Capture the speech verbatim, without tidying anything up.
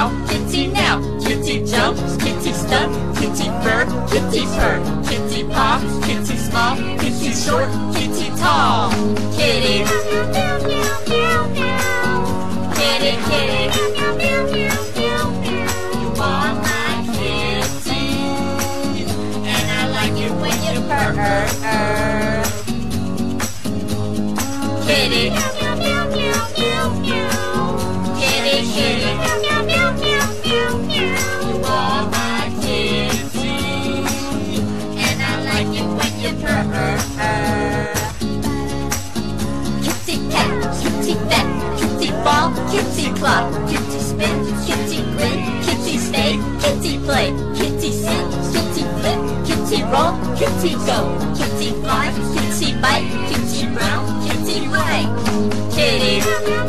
meow, kitty now. Kitty jumps, kitty stump, kitty fur, kitty purr, kitty paw, kitty small, kitty short, kitty tall. Kitty, kitty, kitty, you are my kitty, and I like it when you purr. Kitty, kitty, kitty, you are my kitty, and I like it when you purr. Kitty cat, kitty fat, kitty ball, kitty claw, kitty spin, kitty grin, kitty stay, kitty play, kitty sit, kitty flip, kitty roll, kitty go, kitty fly, kitty bite, kitty round, kitty way. Kitty.